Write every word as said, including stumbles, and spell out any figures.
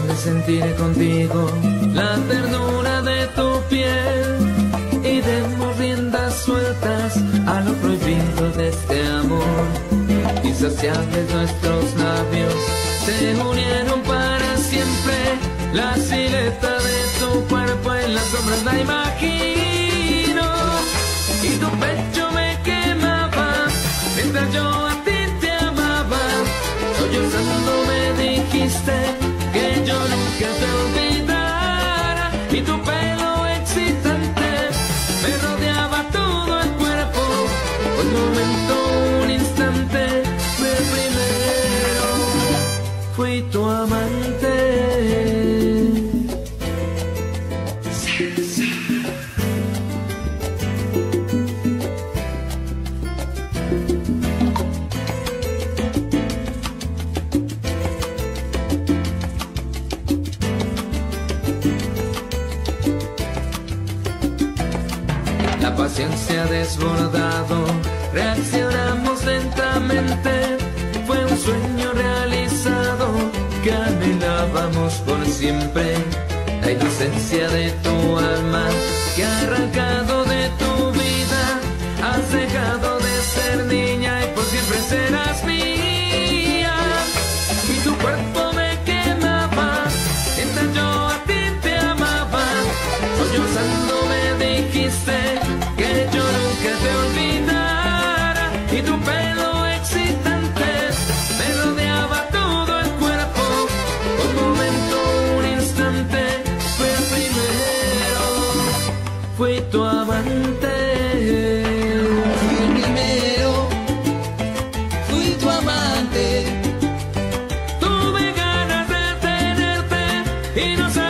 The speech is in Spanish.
de sentir contigo la ternura de tu piel y demos riendas sueltas a lo prohibido de este amor. Insaciables nuestros labios se unieron para siempre. La silueta de tu cuerpo en las sombras la imagino y tu pecho me quemaba mientras yo a ti te amaba. Sollozando me dijiste que yo nunca te olvidara y tu pelo excitante me rodeaba todo el cuerpo. Un momento, un instante, fue el primero, fui tu amante. La paciencia desbordado, reaccionamos lentamente. Fue un sueño realizado que anhelábamos por siempre. La inocencia de tu alma que ha arrancado de tu vida. Has dejado de ser niña y por siempre serás mía. Y tu cuerpo me quemaba mientras yo a ti te amaba. Sollozando me dijiste que yo nunca te olvidara y tu pelo excitante me rodeaba todo el cuerpo. Un momento, un instante, fue el primero, fui tu amante. Fui el primero, fui tu amante. Tuve ganas de tenerte y no sé